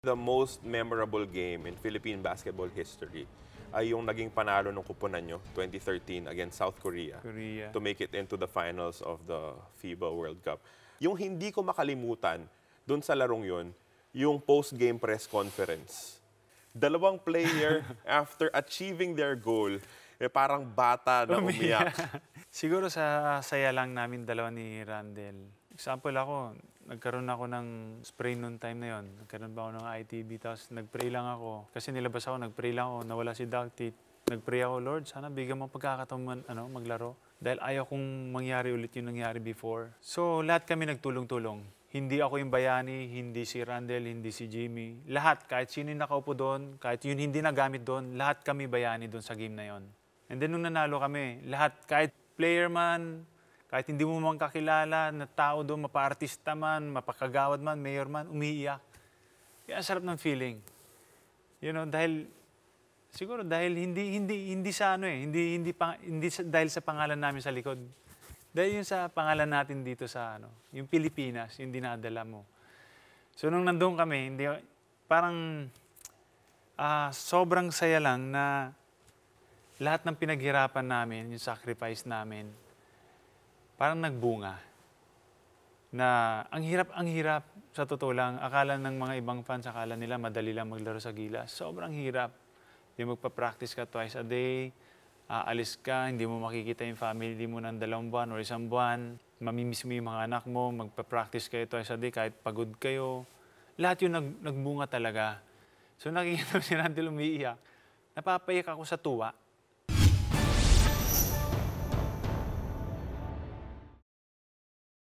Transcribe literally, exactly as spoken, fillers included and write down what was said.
The most memorable game in Philippine basketball history ay yung naging panalo ng kupunan nyo, twenty thirteen, against South Korea, Korea to make it into the finals of the FIBA World Cup. Yung hindi ko makalimutan dun sa larong yun, yung post-game press conference. Dalawang player, after achieving their goal, eh, parang bata na umiyak. Siguro sa saya lang namin dalawa ni Randel. Example ako, nagkaroon ako ng spray noon time na yon. Nagkaroon ba ako ng I T B, tapos nagpray lang ako. Kasi nilabas ako, nagpray lang ako, nawala si Dactit. Nagpray ako, Lord, sana bigyan mo pagkakataon ano, maglaro. Dahil ayaw kong mangyari ulit yung nangyari before. So, lahat kami nagtulong-tulong. Hindi ako yung bayani, hindi si Randel, hindi si Jimmy. Lahat, kahit sino yung nakaupo doon, kahit yun hindi nagamit doon, lahat kami bayani doon sa game na yon. And then nung nanalo kami, lahat, kahit player man, kahit hindi mo man kakilala na tao doon, mapa-artista man, mapakagawad man, mayor man, umiiyak. Kaya sarap ng feeling. You know, dahil, siguro dahil hindi, hindi, hindi sa ano eh, hindi, hindi, pang, hindi sa, dahil sa pangalan namin sa likod. Dahil yun sa pangalan natin dito sa ano, yung Pilipinas, yung dinadala mo. So nung nandun kami, hindi, parang uh, sobrang saya lang na lahat ng pinaghirapan namin, yung sacrifice namin, parang nagbunga. Na ang hirap, ang hirap, sa totoo lang, akala ng mga ibang fans, akala nila madali lang maglaro sa Gilas. Sobrang hirap. Yung magpa-practice ka twice a day, aalis ka, hindi mo makikita yung family mo ng dalawang buwan o isang buwan, mamimiss mo yung mga anak mo, magpa-practice kayo twice a day kahit pagod kayo. Lahat yun nag, nagbunga talaga. So nakikita mo si Randel umiiyak. Napapayak ako sa tuwa.